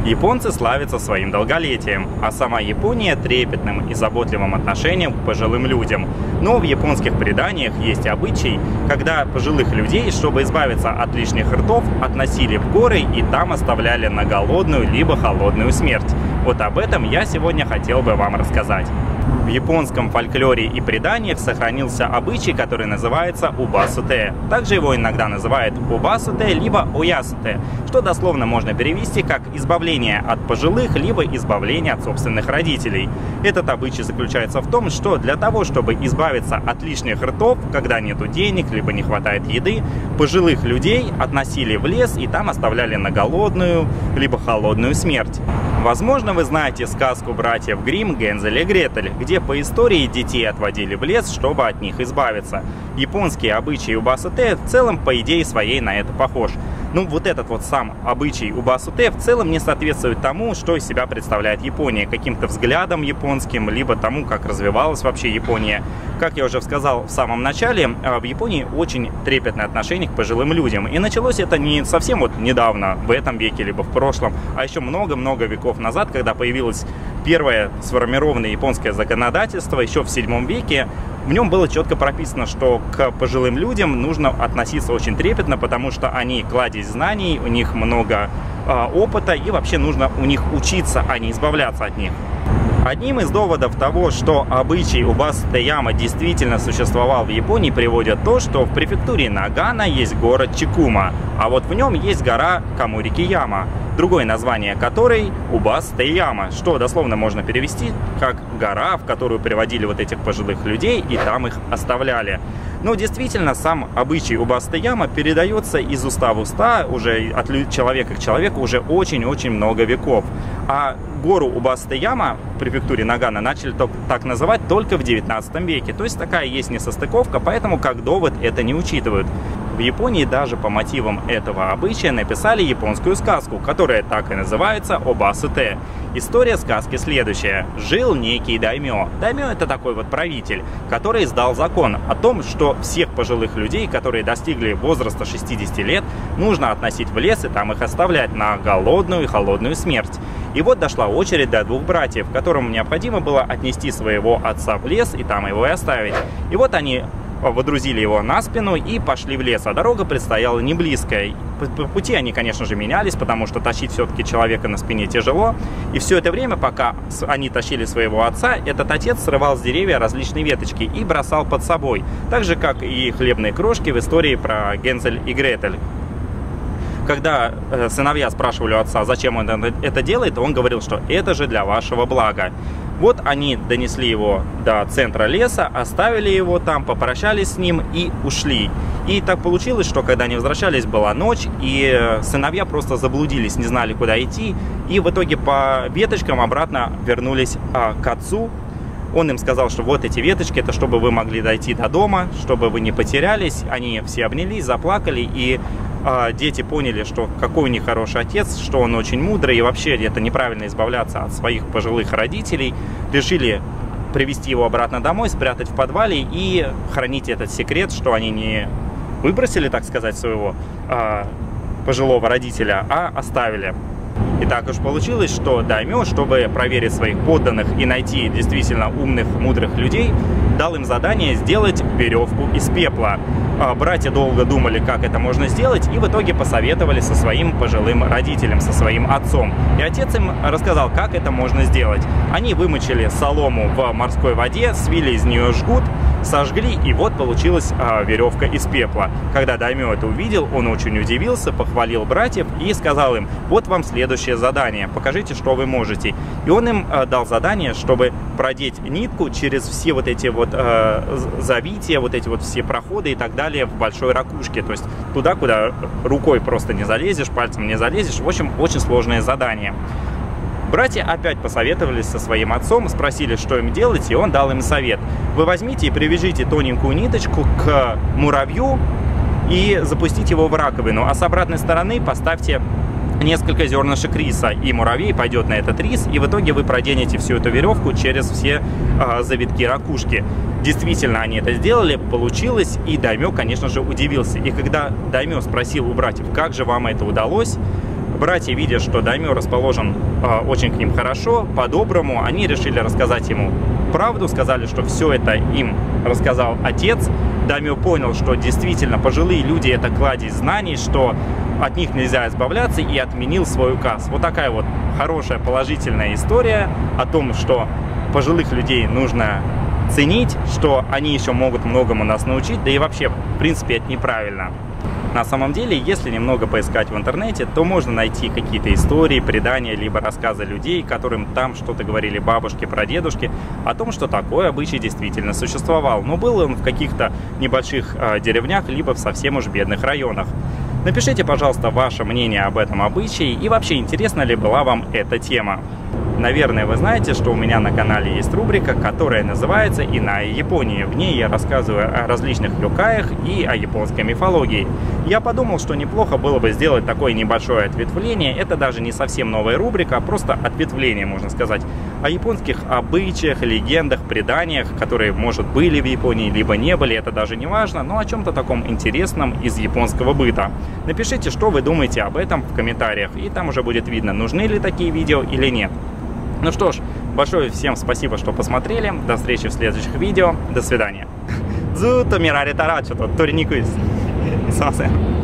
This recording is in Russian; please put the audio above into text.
Японцы славятся своим долголетием, а сама Япония трепетным и заботливым отношением к пожилым людям. Но в японских преданиях есть обычай, когда пожилых людей, чтобы избавиться от лишних ртов, относили в горы и там оставляли на голодную либо холодную смерть. Вот об этом я сегодня хотел бы вам рассказать. В японском фольклоре и преданиях сохранился обычай, который называется убасуте. Также его иногда называют убасуте либо оясуте, что дословно можно перевести как избавление от пожилых либо избавление от собственных родителей. Этот обычай заключается в том, что для того, чтобы избавиться от лишних ртов, когда нету денег либо не хватает еды, пожилых людей относили в лес и там оставляли на голодную либо холодную смерть. Возможно, вы знаете сказку братьев Гримм «Гензель и Гретель», где по истории детей отводили в лес, чтобы от них избавиться. Японские обычаи убасуте в целом, по идее своей, на это похож. Ну, вот этот вот сам обычай убасуте в целом не соответствует тому, что из себя представляет Япония, каким-то взглядом японским, либо тому, как развивалась вообще Япония. Как я уже сказал в самом начале, в Японии очень трепетное отношение к пожилым людям. И началось это не совсем вот недавно, в этом веке, либо в прошлом, а еще много-много веков назад, когда появилось первое сформированное японское законодательство, еще в 7 веке. В нем было четко прописано, что к пожилым людям нужно относиться очень трепетно, потому что они кладезь знаний, у них много опыта, и вообще нужно у них учиться, а не избавляться от них. Одним из доводов того, что обычай убасуте-яма действительно существовал в Японии, приводят то, что в префектуре Нагано есть город Чикума, а вот в нем есть гора Камурики-яма, другое название которой убасуте-яма, что дословно можно перевести как гора, в которую приводили вот этих пожилых людей и там их оставляли. Но действительно, сам обычай убасуте-яма передается из уста в уста уже от человека к человеку уже очень-очень много веков. А гору убасуте-яма в префектуре Нагано начали так называть только в 19 веке. То есть такая есть несостыковка, поэтому как довод это не учитывают. В Японии даже по мотивам этого обычая написали японскую сказку, которая так и называется «Убасуте». История сказки следующая. Жил некий даймё. Даймё — это такой вот правитель, который издал закон о том, что всех пожилых людей, которые достигли возраста 60 лет, нужно относить в лес и там их оставлять на голодную и холодную смерть. И вот дошла очередь до 2 братьев, которым необходимо было отнести своего отца в лес и там его и оставить. И вот они водрузили его на спину и пошли в лес, а дорога предстояла не близкая. По пути они, конечно же, менялись, потому что тащить все-таки человека на спине тяжело. И все это время, пока они тащили своего отца, этот отец срывал с деревья различные веточки и бросал под собой. Так же, как и хлебные крошки в истории про Гензель и Гретель. Когда сыновья спрашивали у отца, зачем он это делает, он говорил, что это же для вашего блага. Вот они донесли его до центра леса, оставили его там, попрощались с ним и ушли. И так получилось, что когда они возвращались, была ночь, и сыновья просто заблудились, не знали, куда идти. И в итоге по веточкам обратно вернулись к отцу. Он им сказал, что вот эти веточки, это чтобы вы могли дойти до дома, чтобы вы не потерялись. Они все обнялись, заплакали, и дети поняли, что какой у них хороший отец, что он очень мудрый, и вообще это неправильно избавляться от своих пожилых родителей. Решили привести его обратно домой, спрятать в подвале и хранить этот секрет, что они не выбросили, так сказать, своего пожилого родителя, а оставили. И так уж получилось, что даймё, чтобы проверить своих подданных и найти действительно умных, мудрых людей, дал им задание сделать веревку из пепла. Братья долго думали, как это можно сделать, и в итоге посоветовали со своим пожилым родителем, со своим отцом. И отец им рассказал, как это можно сделать. Они вымочили солому в морской воде, свили из нее жгут, сожгли, и вот получилась веревка из пепла. Когда даймё это увидел, он очень удивился, похвалил братьев и сказал им: вот вам следующее задание, покажите, что вы можете. И он им дал задание, чтобы продеть нитку через все вот эти вот завития, вот эти вот все проходы и так далее в большой ракушке, то есть туда, куда рукой просто не залезешь, пальцем не залезешь. В общем, очень сложное задание. Братья опять посоветовались со своим отцом, спросили, что им делать, и он дал им совет. Вы возьмите и привяжите тоненькую ниточку к муравью и запустите его в раковину, а с обратной стороны поставьте несколько зернышек риса, и муравей пойдет на этот рис, и в итоге вы проденете всю эту веревку через все завитки ракушки. Действительно, они это сделали, получилось, и даймё, конечно же, удивился. И когда даймё спросил у братьев, как же вам это удалось, Братья, видя, что даймё расположен очень к ним хорошо, по-доброму, они решили рассказать ему правду, сказали, что все это им рассказал отец. Даймё понял, что действительно пожилые люди — это кладезь знаний, что от них нельзя избавляться, и отменил свой указ. Вот такая вот хорошая, положительная история о том, что пожилых людей нужно ценить, что они еще могут многому нас научить, да и вообще, в принципе, это неправильно. На самом деле, если немного поискать в интернете, то можно найти какие-то истории, предания, либо рассказы людей, которым там что-то говорили бабушки, прадедушки, о том, что такой обычай действительно существовал. Но был он в каких-то небольших деревнях, либо в совсем уж бедных районах. Напишите, пожалуйста, ваше мнение об этом обычае и вообще, интересна ли была вам эта тема. Наверное, вы знаете, что у меня на канале есть рубрика, которая называется «Иная Япония». В ней я рассказываю о различных йокаях и о японской мифологии. Я подумал, что неплохо было бы сделать такое небольшое ответвление. Это даже не совсем новая рубрика, а просто ответвление, можно сказать, о японских обычаях, легендах, преданиях, которые, может, были в Японии, либо не были, это даже не важно, но о чем-то таком интересном из японского быта. Напишите, что вы думаете об этом в комментариях, и там уже будет видно, нужны ли такие видео или нет. Ну что ж, большое всем спасибо, что посмотрели. До встречи в следующих видео. До свидания. ずっと見られたらちょっと撮りにくいです。すいません。